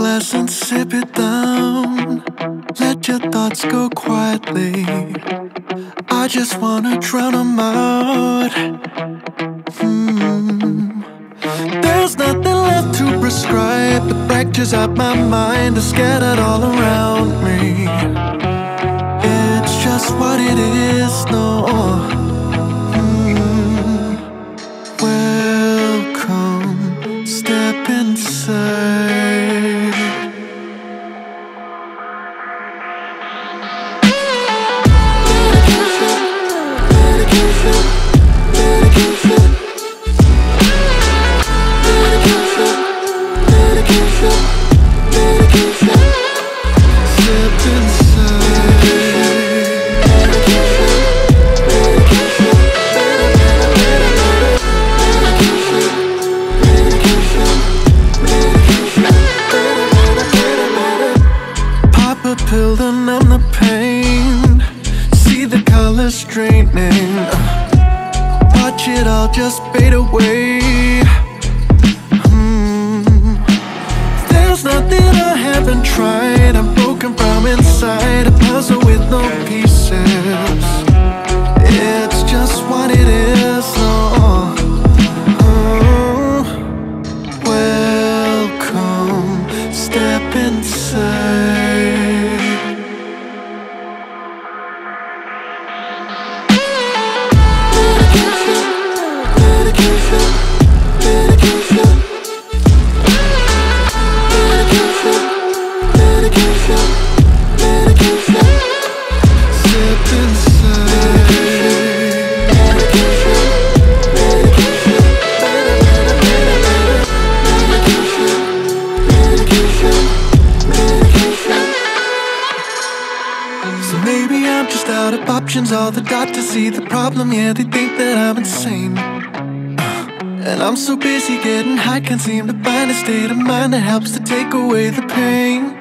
glass and sip it down. Let your thoughts go quietly. I just wanna drown them out. There's nothing left to prescribe. The fractures of my mind are scattered all around me. It's just what it is, no. Welcome, step inside. Pill to numb the pain. See the colors straining. Watch it all just fade away. There's nothing I haven't tried. I'm broken from inside, a puzzle with no pieces. It's just what it is, no. Welcome, step inside. Maybe I'm just out of options. All the doctors see the problem, yeah, they think that I'm insane. And I'm so busy getting high, can't seem to find a state of mind that helps to take away the pain.